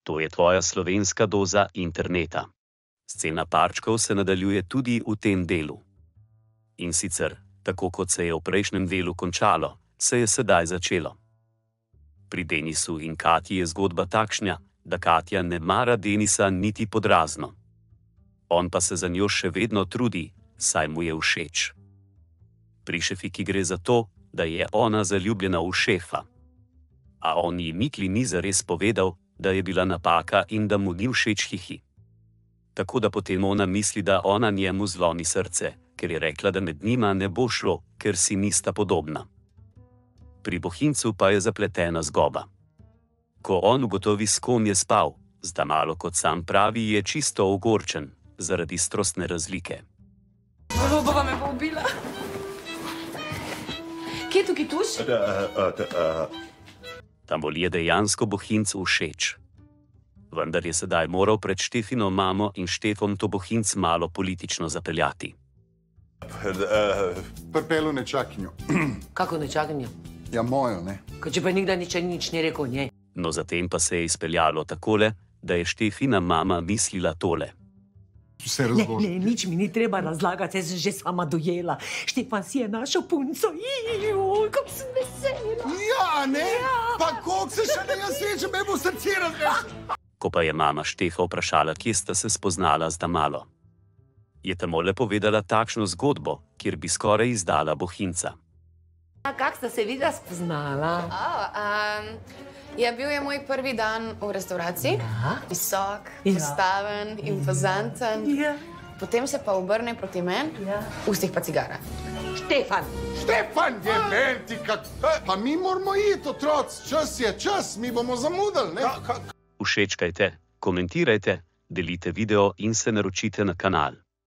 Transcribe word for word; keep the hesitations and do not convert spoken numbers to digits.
To je tvoja slovenska doza interneta. Scena parčkov se nadaljuje tudi v tem delu. In sicer, tako kot se je v prejšnjem delu končalo, se je sedaj začelo. Pri Denisu in Katji je zgodba takšna, da Katja ne mara Denisa niti podrazno. On pa se za njo še vedno trudi, saj mu je všeč. Pri Šefiki gre za to, da je ona zaljubljena v šefa. A on ji nikoli ni zares povedal, da je bila napaka in da mu ni všeč hihi. Tako da potem ona misli, da ona njemu zlomi srce, ker je rekla, da med njima ne bo šlo, ker si nista podobna. Pri Bohincu pa je zapletena zgoba. Ko on ugotovi, s kom je spal, zdaj malo kot sam pravi, je čisto ogorčen, zaradi strastne razlike. Baba me bo ubila. Kje je tukaj tuš? Tam bolj je dejansko Bohincu všeč. Vendar je sedaj moral pred Štefino mamo in Štefom to Bohinc malo politično zapeljati. Pripelju nečakinjo. Kako nečakinjo? Ja, mojo, ne. Ko če pa nikdar nič, nič ni rekel njej. No, zatem pa se je izpeljalo takole, da je Štefina mama mislila tole. Vse Ne, razloži. ne, nič mi ni treba razlagati, jaz sem že sama dojela. Štefan si je našel punco. Joj, kako sem vesela. Ja, ne? Pa koliko se še ne jaz srečem, me bo srce razrešil. Ko pa je mama Štefa vprašala, kje sta se spoznala z Damalo, je tamole povedala takšno zgodbo, kjer bi skoraj izdala Bohinca. Kako sta se videla spoznala? Oh, um, ja, bil je moj prvi dan v restavraciji. Ja. Visok, Ja. postaven, impozanten. Ja. Potem se pa obrne proti meni, Ja. v ustih pa cigara. Štefan. Štefan, je menti, kak... Pa mi moramo iti, otroci, čas je čas, mi bomo zamudili, ne? Všečkajte, komentirajte, delite video in se naročite na kanal.